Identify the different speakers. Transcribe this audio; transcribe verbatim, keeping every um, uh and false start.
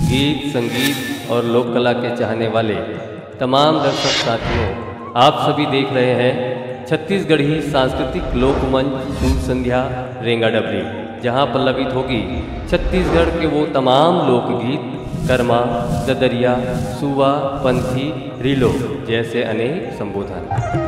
Speaker 1: गीत, संगीत और लोक कला के चाहने वाले तमाम दर्शक साथियों, आप सभी देख रहे हैं छत्तीसगढ़ी सांस्कृतिक लोकमंच सूर संध्या रेंगाडबरी, जहां पल्लवित होगी छत्तीसगढ़ के वो तमाम लोकगीत, कर्मा, ददरिया, सुवा, पंथी, रीलो जैसे अनेक संबोधन।